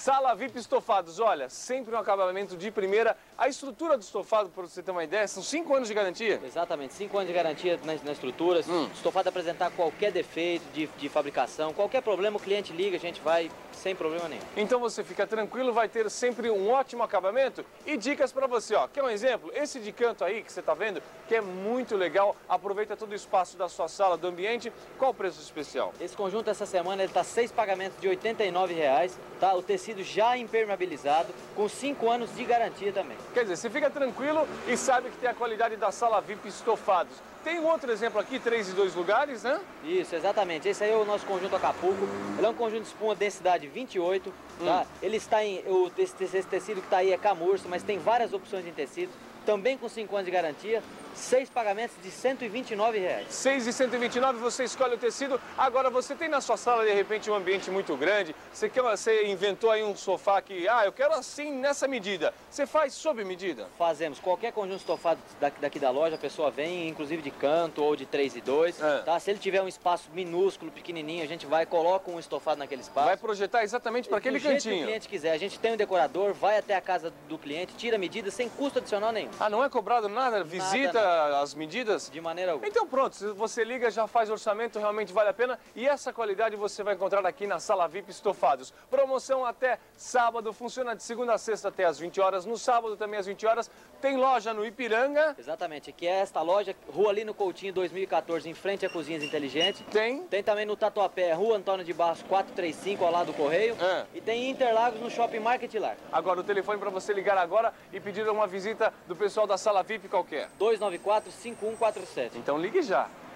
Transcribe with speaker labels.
Speaker 1: Sala VIP Estofados, olha, sempre um acabamento de primeira. A estrutura do estofado, para você ter uma ideia, são 5 anos de garantia.
Speaker 2: Exatamente, 5 anos de garantia na estrutura. Se o estofado apresentar qualquer defeito de fabricação, qualquer problema, o cliente liga, a gente vai sem problema nenhum.
Speaker 1: Então você fica tranquilo, vai ter sempre um ótimo acabamento. E dicas para você, ó. Quer um exemplo? Esse de canto aí que você está vendo, que é muito legal, aproveita todo o espaço da sua sala, do ambiente. Qual o preço especial?
Speaker 2: Esse conjunto essa semana ele tá 6 pagamentos de R$ 89,00, tá? O tecido já impermeabilizado, com 5 anos de garantia também.
Speaker 1: Quer dizer, você fica tranquilo e sabe que tem a qualidade da Sala VIP Estofados. Tem um outro exemplo aqui, 3 e 2 lugares, né?
Speaker 2: Isso, exatamente. Esse aí é o nosso conjunto Acapulco. Ele é um conjunto de espuma densidade 28, tá? Ele está em... Esse tecido que está aí é camurça, mas tem várias opções de tecido. Também com 5 anos de garantia, 6 pagamentos de R$ 129,00.
Speaker 1: 6 e 129, você escolhe o tecido. Agora, você tem na sua sala, de repente, um ambiente muito grande. Você inventou aí um sofá que, eu quero assim, nessa medida. Você faz sob medida?
Speaker 2: Fazemos. Qualquer conjunto estofado daqui da loja, a pessoa vem, inclusive de canto ou de 3 e 2. Tá? Se ele tiver um espaço minúsculo, pequenininho, a gente vai, coloca um estofado naquele espaço.
Speaker 1: Vai projetar exatamente para aquele cantinho.
Speaker 2: Que o cliente quiser. A gente tem um decorador, vai até a casa do cliente, tira a medida sem custo adicional nenhum.
Speaker 1: Ah, não é cobrado nada? Visita
Speaker 2: nada.
Speaker 1: as medidas?
Speaker 2: De maneira alguma.
Speaker 1: Então pronto, se você liga, já faz orçamento, realmente vale a pena. E essa qualidade você vai encontrar aqui na Sala VIP Estofados. Promoção até sábado, funciona de segunda a sexta até às 20 horas. No sábado também às 20 horas. Tem loja no Ipiranga.
Speaker 2: Exatamente, aqui é esta loja, Rua Lino Coutinho 2014, em frente a Cozinhas Inteligentes. Tem também no Tatuapé, Rua Antônio de Barros 435, ao lado do Correio. E tem em Interlagos no Shopping Market Lar.
Speaker 1: Agora o telefone para você ligar agora e pedir uma visita do pessoal da Sala VIP qualquer.
Speaker 2: 294-5147.
Speaker 1: Então ligue já.